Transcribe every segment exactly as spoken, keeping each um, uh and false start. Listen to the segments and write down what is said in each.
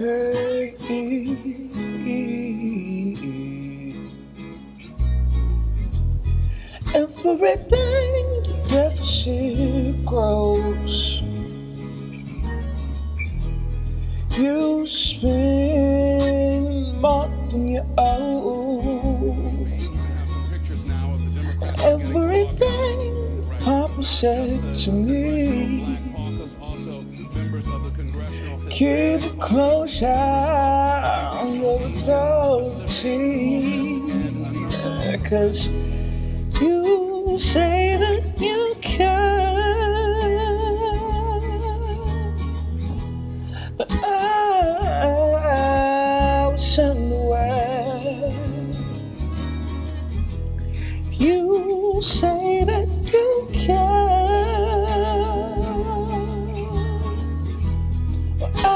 Hey, every day the deficit grows. You spend more than you owe. Every day, Papa said to me, keep a close eye on your authority, 'cause you say that you care, but I, I was unaware. You say that you care, but I,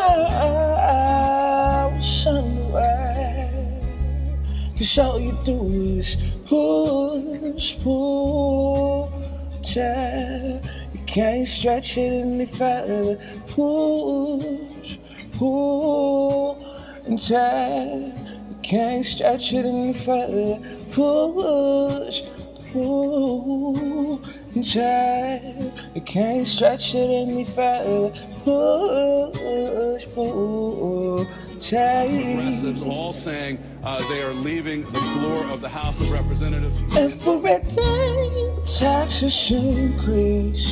I was unaware. 'Cause all you do is push, pull, tear. You can't stretch it any further. Push, pull, and tear. You can't stretch it any further. Push, pull, and tear. You can't stretch it any further. Push, pull, tear. Progressives all saying uh, they are leaving the floor of the House of Representatives. Every day taxes increase.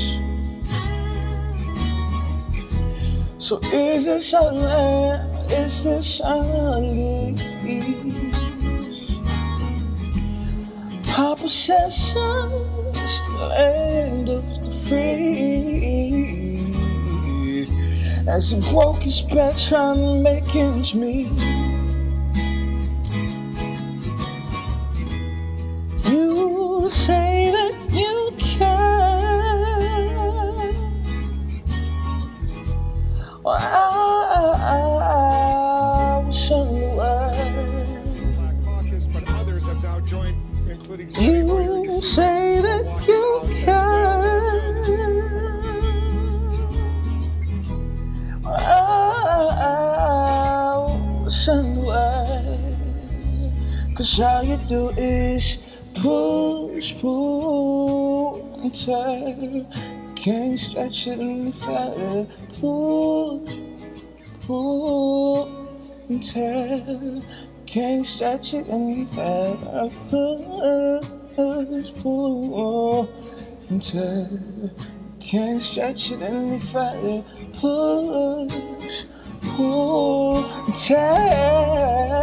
So is this our land? Is this our lease? Papa says, son, it's the land of the free. As he broke his back trying to make ends meet. You say that you care, well, I, I, I was unaware. But others have now joined, including You say that you care, well, I, I was unaware. 'Cause all you do is push, pull, and tear. Can't stretch it any further. Push, pull, and tear. Can't stretch it any further. Push, pull, and tear. Can't stretch it any further. Push, pull, and tear.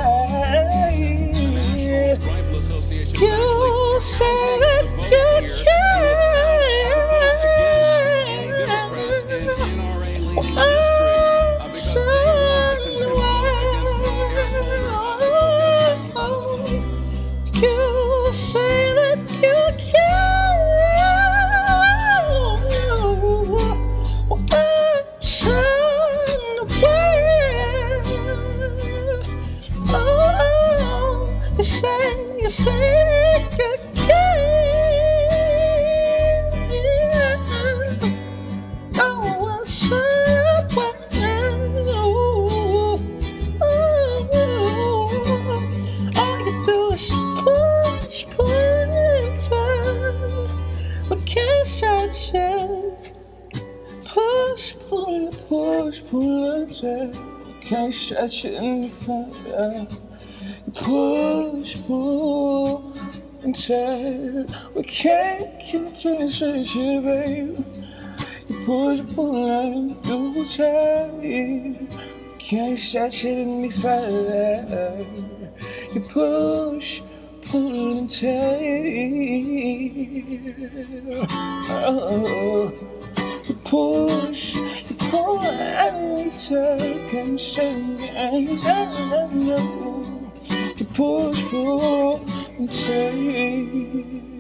You say that you care. I'm somewhere. You say that you care. I'm somewhere. Oh, you say, you say. Push, pull, push, pull, and tear. Can't stretch it any further. Push, pull, and tear. We can't keep finishing shit, baby. You push, pull, and you tear. Can't stretch it any further. You push, pull, and tear. Oh. You push, you pull and take and sing and you push, pull and take.